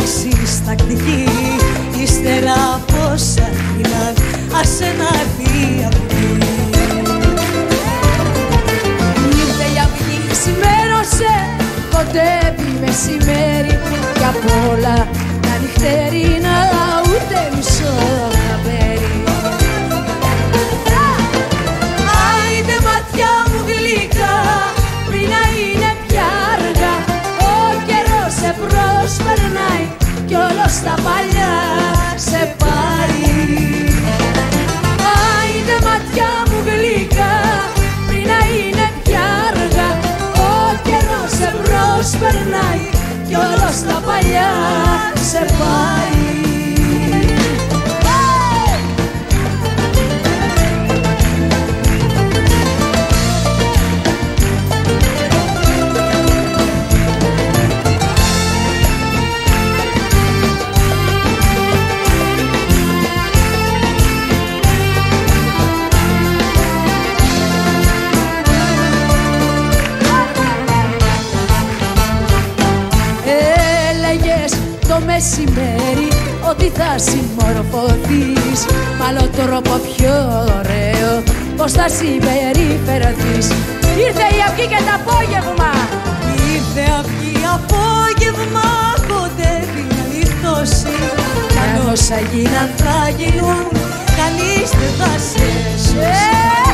αφήσεις τακτική. Ύστερα από όσα γίναν, άσε να έρθει η αυγή. Ήρθε η αυγή, ξημέρωσε, κοντεύει μεσημέρι κι απ' όλα τα νυχτερινά ούτε μισό χαμπέρι. Άιντε ματιά μου γλυκά, πριν να είναι πια αργά. Ο καιρός σε προσπερνάει κι όλο στα παλιά σε πάει. Άιντε ματιά μου γλυκά, πριν να είναι πια αργά. Ο καιρός σε προσπερνάει κι όλο στα παλιά σε πάει. Το μεσημέρι ότι θα συμμορφωθείς, μ' άλλο τρόπο πιο ωραίο πως θα συμπεριφερθείς. Ήρθε η αυγή και το απόγευμα. Ήρθε αυγή απόγευμα, κοντεύει να λιθώσει. Κι αν όσα γίναν θα γίνουν, κανείς δεν θα σε σώσει.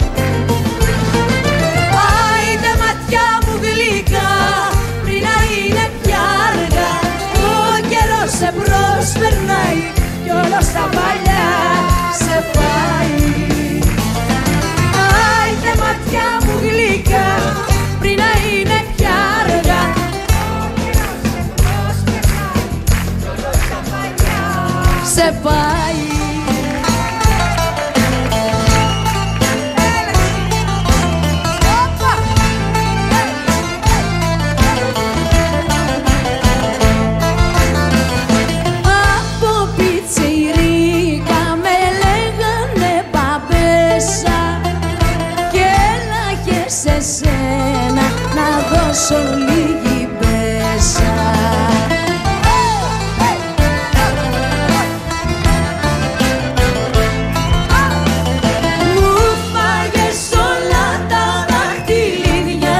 Άιντε ματιά μου γλυκά, πριν να είναι πια αργά. Σε προσπερνάει κι όλο στα παλιά σε πάει. Άιντε ματιά μου γλυκά, πριν να είναι πια αργά. Κι όλο στα παλιά σε πάει. Δώσω λίγη πέσα. Μου φάγες όλα τα δαχτυλίδια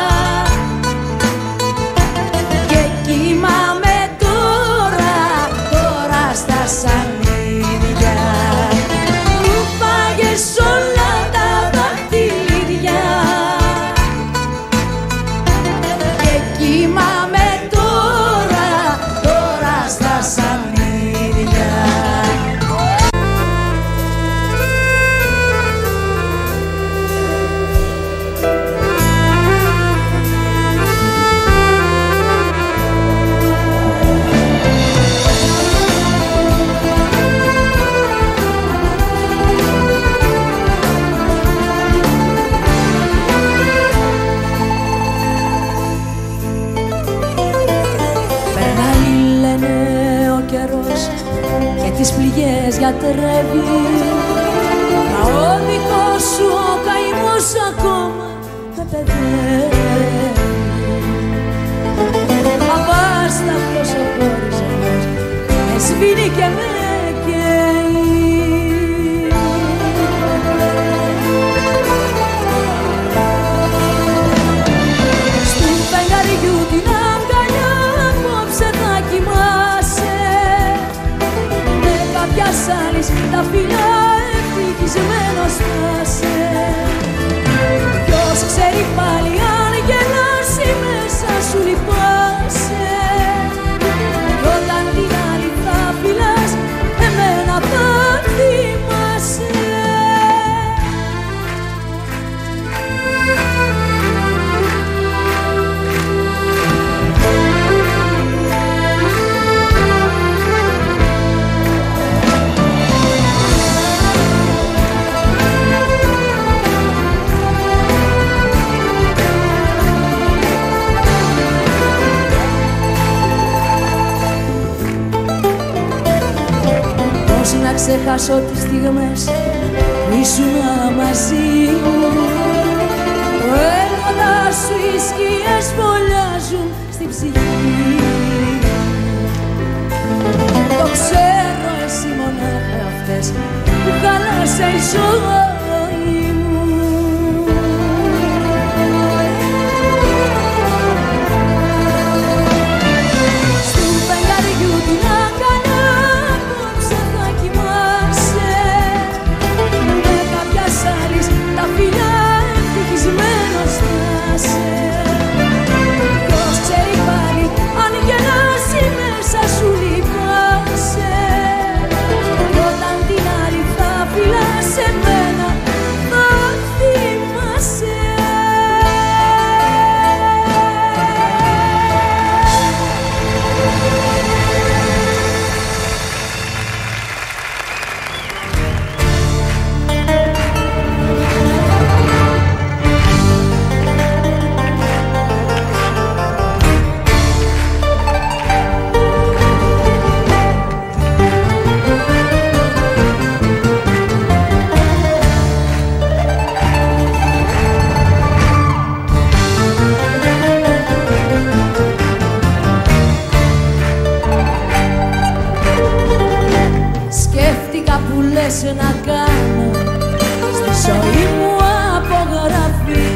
και κοιμάμαι τώρα στα σανίδια. Μου φάγες όλα τα δαχτυλίδια κοιμάμαι τώρα στα σανίδια. Και τις πληγές γιατρεύει, μα ο δικός σου ο καημός ακόμα με παιδεύει. Αβάσταχτος ο χωρισμός με σβήνει και με καίει. Στου φεγγαριού την αγκαλιά απόψε θα κοιμάσαι. Κάποιας άλλης τα φιλιά ευτυχισμένος πάσε. Ποιος ξέρει πάλι αν γελάσει μέσα σου λυπάσαι. Κι όταν την άλλη θα φιλάς, εμένα θα θυμάσαι. Να ξεχάσω τις στιγμές που ήσουν μαζί μου. Το έρωτα σου οι σκιές φωλιάζουν στην ψυχή. λες που χάλασε η ζωή μου. Στου φεγγαριού την άγκανα απόψε θα κοιμάσαι, με κάποιας άλλης τα φιλιά ευτυχισμένος θα είσαι. Ποιος ξέρει πάλι αν γελάσει μέσα σου λυπάσαι, όταν την άλλη θα φιλάς εμένα θα θυμάσαι. Σκέφτηκα που λες να κάνω στη ζωή μου απογραφή,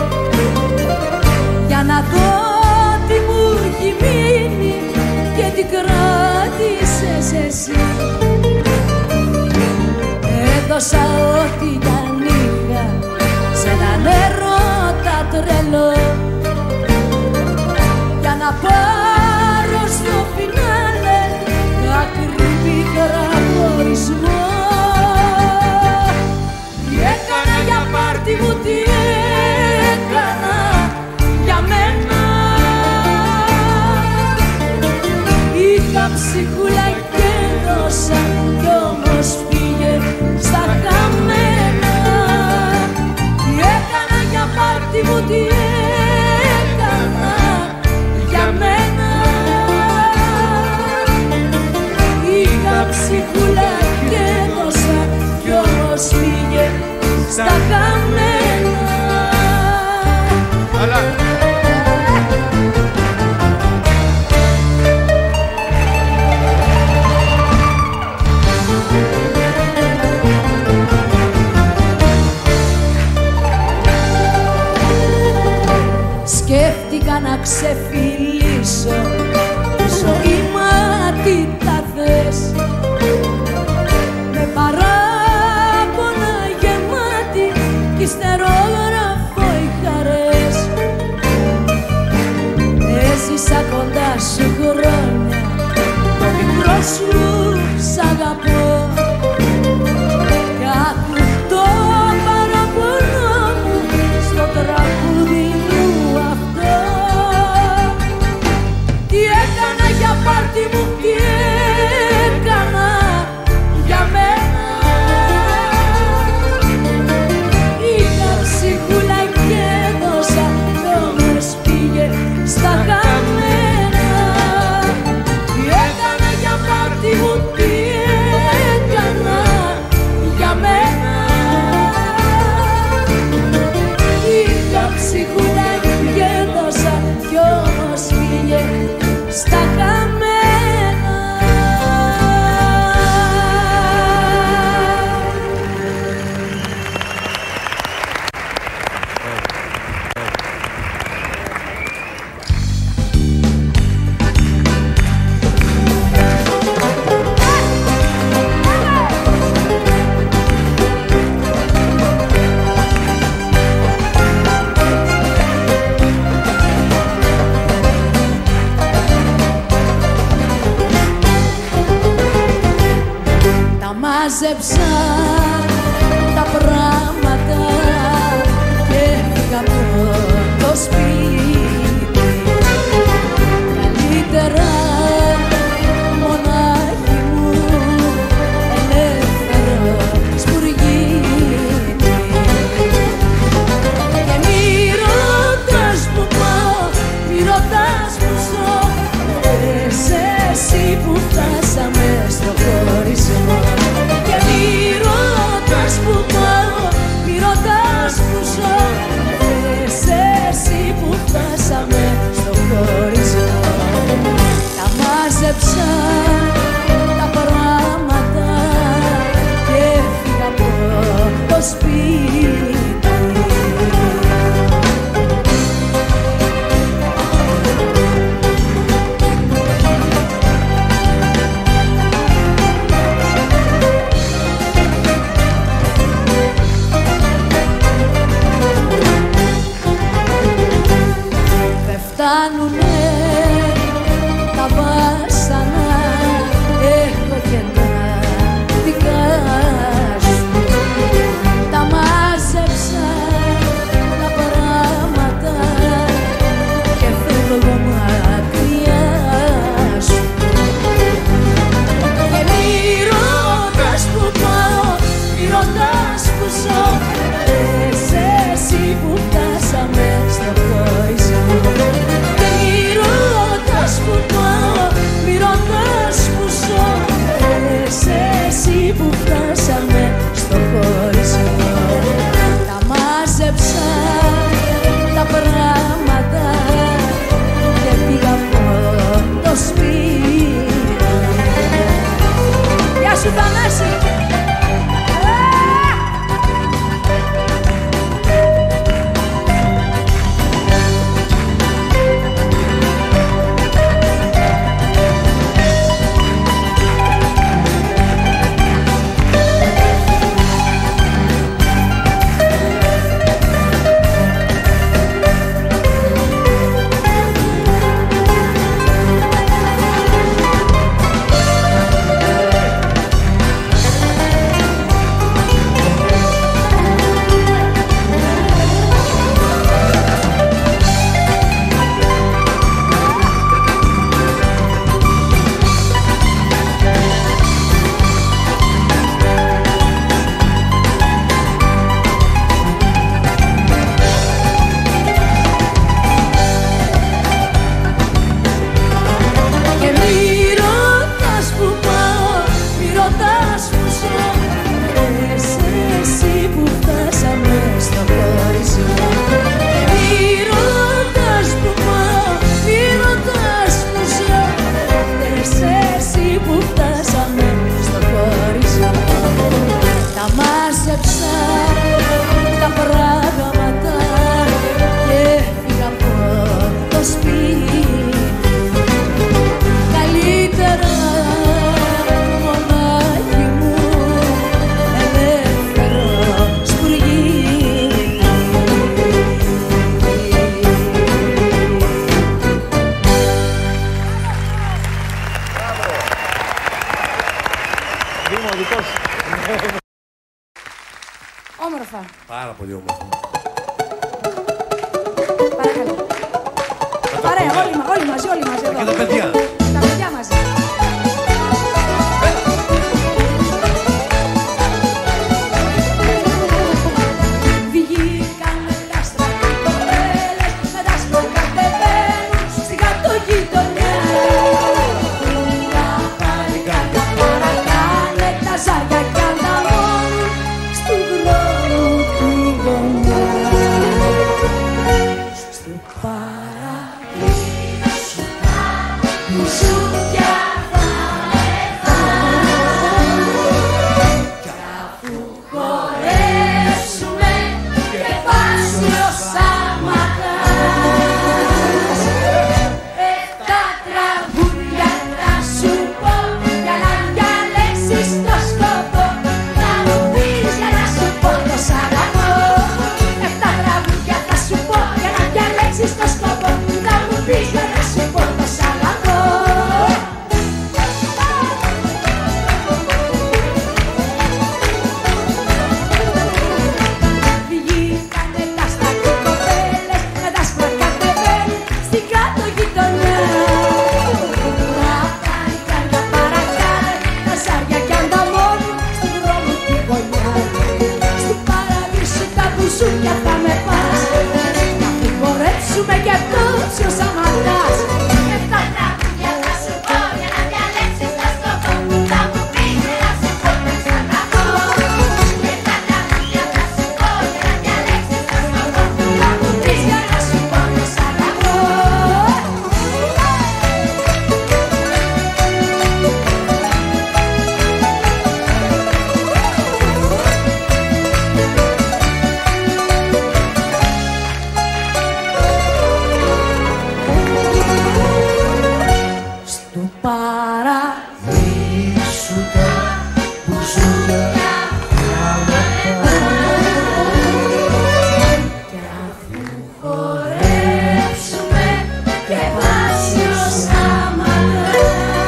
για να δω τι μου έχει μείνει και τι κράτησες εσύ. Έδωσα ό,τι ήταν είχα σε έναν έρωτα τρελό, για να πάρω στο φινάλε ακριβή χωρισμό. Τι έκανα για πάρτι μου, τι έκανα για μένα. Είχα ψυχούλα και δώσα κι όμως πήγε στα χαμένα. Τι έκανα για πάρτι μου, τι έκανα για μένα. Είχα ψυχούλα και δώσα κι όμως πήγε στα χαμένα. Σκέφτηκα να ξεφυλίσω τη ζωή μα τι τα θες, με παράπονα γεμάτη κι ιστερόγραφο οι χαρές. Έζησα κοντά σου χρόνια, το μικρό σου σ' αγαπώ, κι άκου το παραπονό μου στο τραγούδι μου αυτό. Τι έκανα για πάρτι μου, τι έκανα για μένα. Είχα ψυχούλα και δώσα κι όμως πήγε στα χαμένα. Τι έκανα για πάρτι μου, τι έκανα για μένα. Είχα ψυχούλα και δώσα κι όμως πήγε στα χαμένα. Μάζεψα τα πράγματα και έφυγα από το σπίτι. Καλύτερα μονάχη μου, ελεύθερο σπουργίτη. Και μη ρωτάς που πάω, μη ρωτάς που ζω, πες εσύ που φτάσαμε στο χωρισμό. Και μη ρωτάς που πάω, μη ρωτάς που ζω, πες εσύ που φτάσαμε στο χωρισμό. Τα μάζεψα τα πράγματα σπίτι. Δεν φτάνουνε τα βάσανα, έχω και τα δικά σου. Τα μάζεψα τα πράγματα και φεύγω μακριά σου. Και μη ρωτάς που πάω, μη ρωτάς που ζω, εσύ που φτάσαμε στο χωρισμό. Και μη ρωτάς που πάω, μη ρωτάς που ζω, εσύ που φτάσαμε στο χωρισμό. Τα μάζεψα τα πράγματα και πήγα από το σπίτι. Γεια σου Θανάση! Όμορφα. Πάρα πολύ όμορφα. Παρακαλώ. Παρέα, όλοι μαζί εδώ. Και τα παιδιά. Τα παιδιά μαζί. Βγήκανε τα στρατιώτες με τα σπροκατεβαίνουν στην κατογειτονιά. Τα παλικάρια παρακάνε τα ζάρια κι ανταμώνουν στου δρόμου τη γωνιά. Στο παράδεισο Μίσου τα μπουζούκια κι αφού χορέψουμε και βάσει ως άματα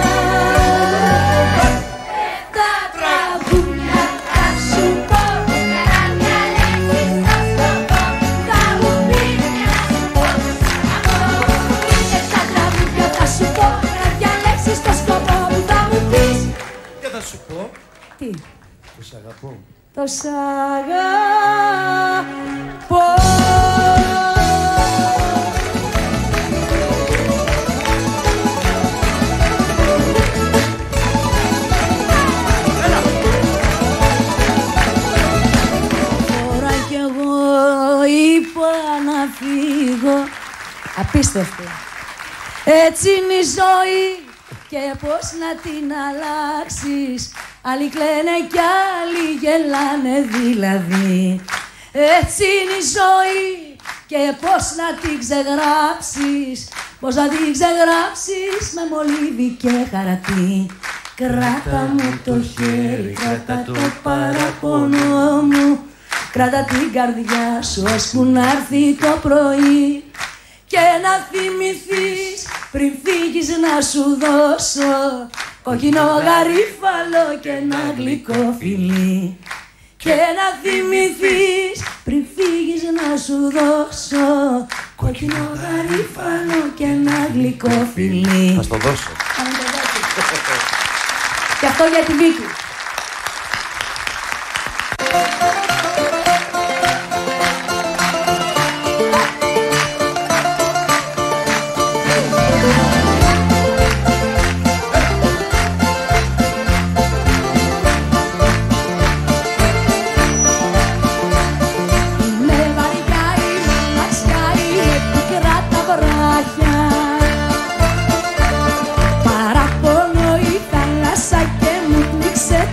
τα τραγούδια θα σου πω, αν διαλέξεις θα στο πω, θα μου πεις να σου πω, τα τραγούδια θα σου πω, αν διαλέξεις το σκοπό μου θα μου πεις. και θα σου πω Τι, που σ' αγαπώ. το σ' αγαπώ. Τώρα κι εγώ είπα να φύγω. Απίστευτο. Έτσι είναι η ζωή και πώς να την αλλάξεις. Άλλοι κλαίνε κι άλλοι γελάνε δηλαδή. Έτσι είναι η ζωή και πώς να την ξεγράψεις. Πώς να την ξεγράψεις με μολύβι και χαρτί. Κράτα μου το χέρι, κράτα το παραπονό μου. Κράτα την καρδιά σου ώσπου να έρθει το πρωί. Και να θυμηθείς πριν φύγεις να σου δώσω κόκκινο γαρίφαλο και ένα γλυκό φιλί. Και να θυμηθείς πριν φύγεις να σου δώσω κόκκινο γαρίφαλο και ένα γλυκό φιλί. Θα στο δώσω. Και αυτό για τη Βίκη. Παραπονώ η θάλασσα και μου πνίξε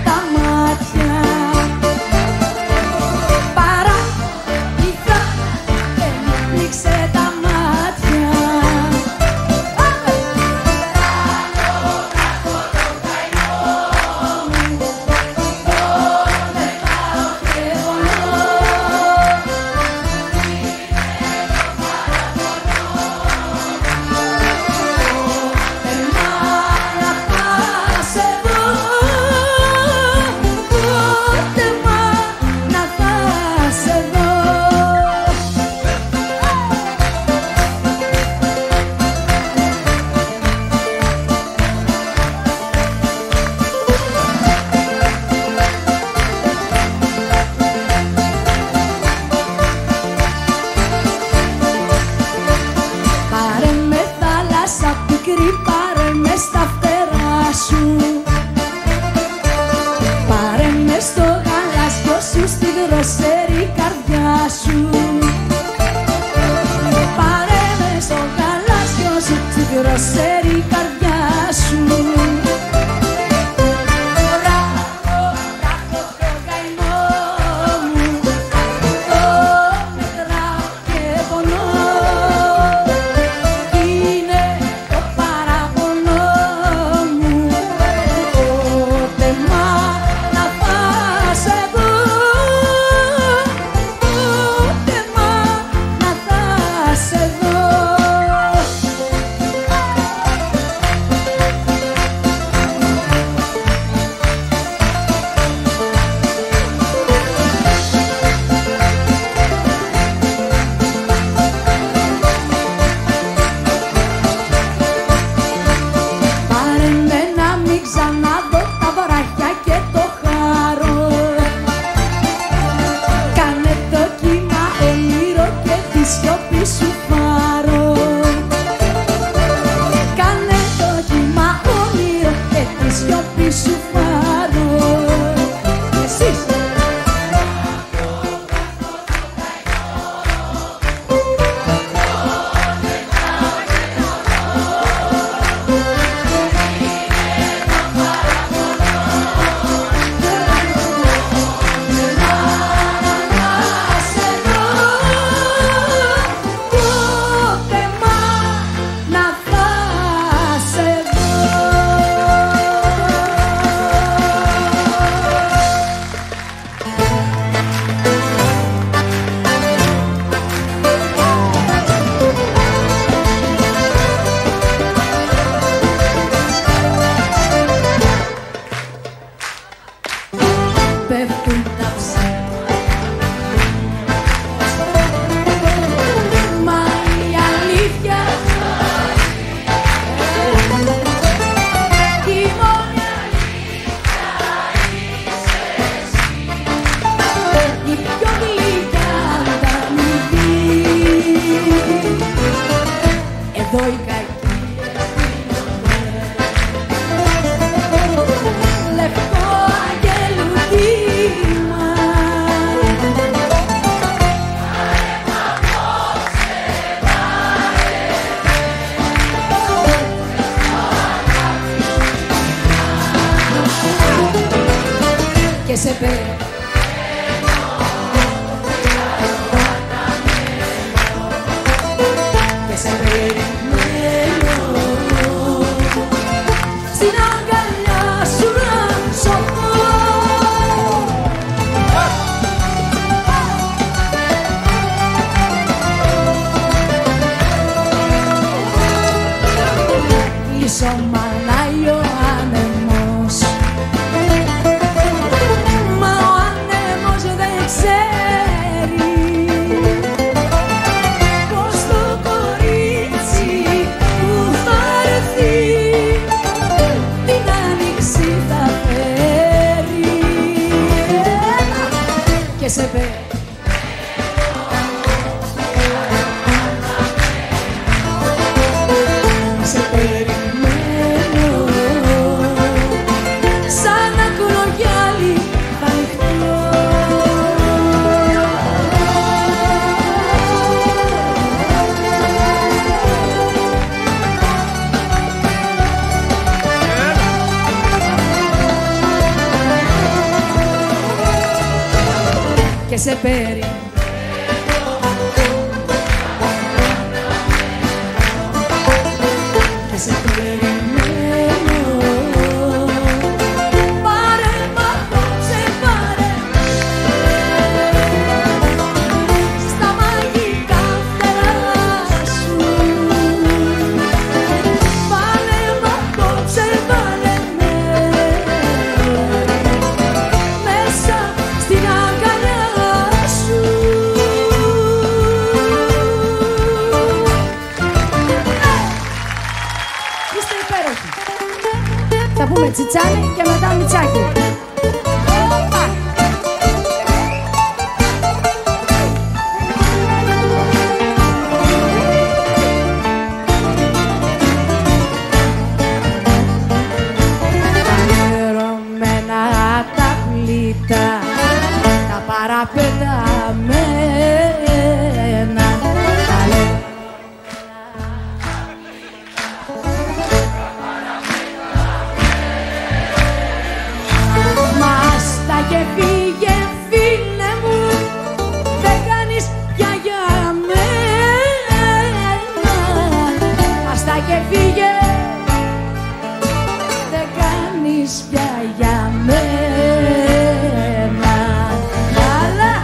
και σε περιμένω. Και σε περιμένω στην αγκαλιά σου να σωθώ. Μαλάει ο άνεμος, μα ο άνεμος δεν ξέρει πως το κορίτσι που θα έρθει την άνοιξη θα φέρει. Και σε περιμένω και σε περιμένω. Και σε περιμένω. Πάρε μ' απόψε, πάρε στα μαγικά φτερά σου. Πάρε μ' απόψε, πάρε με μέσα στην αγκαλιά σου. Είστε υπέροχοι. Θα πούμε τσιτσάνι και μετά μιτσάκι. Λερωμένα τα πλήτα, τα παραπεταμένα, μάστα και φύγε φίλε μου, δεν κάνεις πια για μένα. Μάστα και φύγε, δεν κάνεις πια για μένα. Αλλά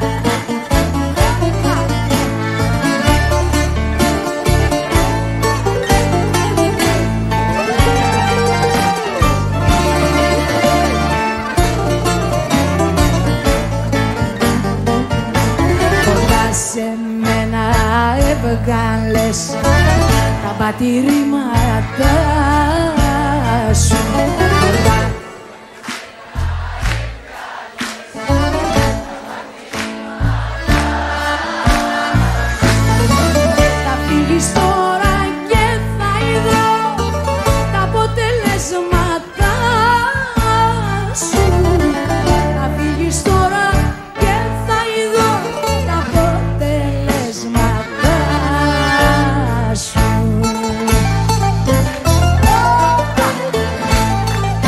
κοντά σε μένα έβγαλες τα πατηρήματά σου. Θα φύγεις τώρα και θα είδω τα αποτελέσματά σου. Θα φύγεις τώρα και θα είδω τα αποτελέσματά σου.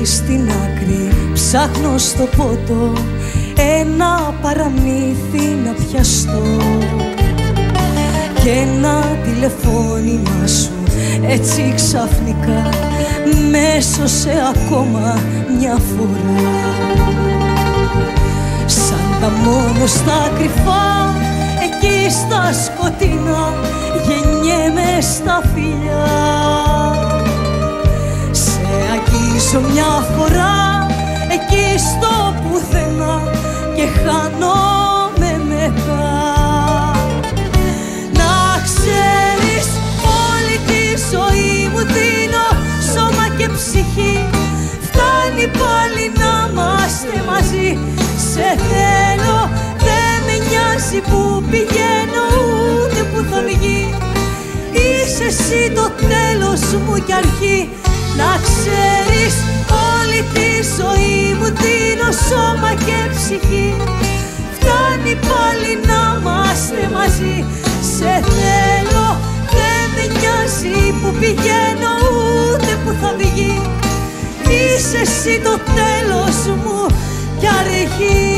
στην άκρη ψάχνω στο ποτό ένα παραμύθι να πιαστώ και ένα τηλεφώνημα σου έτσι ξαφνικά μ' έσωσε ακόμα μια φορά. Σαν τα μόνο στα κρυφά, εκεί στα σκοτεινά γεννιέμαι στα φιλιά. Σε αγγίζω μια φορά εκεί στο πουθενά και χάνομαι μετά. Να ξέρεις, όλη τη ζωή μου δίνω σώμα και ψυχή. Φτάνει πάλι να είμαστε μαζί. Σε θέλω, δεν με νοιάζει που πηγαίνω ούτε που θα βγει. Είσαι εσύ το τέλος μου κι αρχή. Να ξέρεις, όλη τη ζωή μου δίνω σώμα και ψυχή. Φτάνει πάλι να είμαστε μαζί. Σε θέλω, δεν με νοιάζει που πηγαίνω ούτε που θα βγει. Είσαι εσύ το τέλος μου κι αρχή.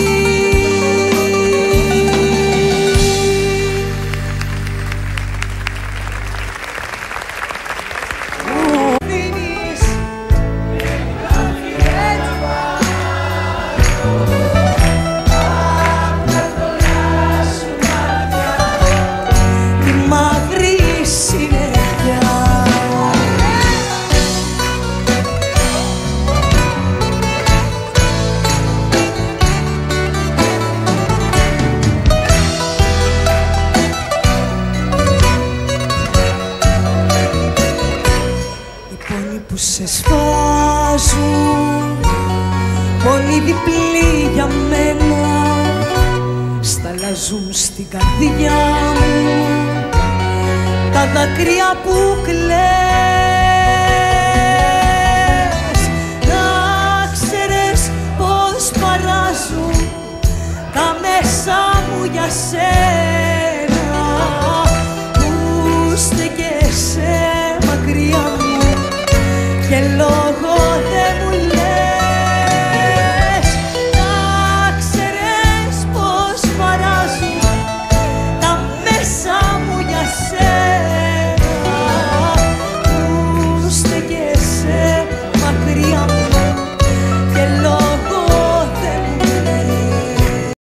Σε σφάζουν, πόνοι διπλή για μένα, σταλαζούν στην καρδιά μου τα δάκρυα που κλαις. Να ξέρεις πως παράζουν τα μέσα μου για σένα, που στέκεσαι μακριά μου και λόγω